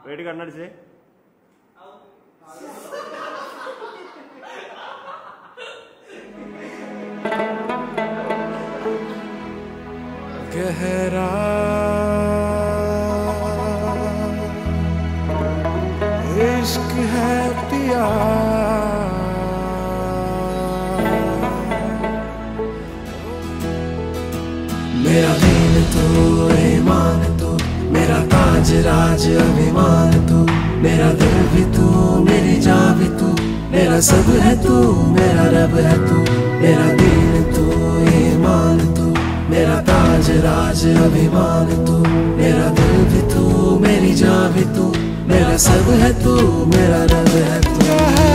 Wait करना से गहरा इश्क है पिया, मेरा दीन तू ईमान तू, मेरा ताज राज अभिमान तू, मेरा दिल भी तू मेरी जान भी तू, मेरा सब है तू मेरा रब है तू, मेरा दीन तू ईमान तू, मेरा ताज राज अभिमान तू, मेरा दिल भी तू मेरी जान भी तू, मेरा सब है तू मेरा रब है तू।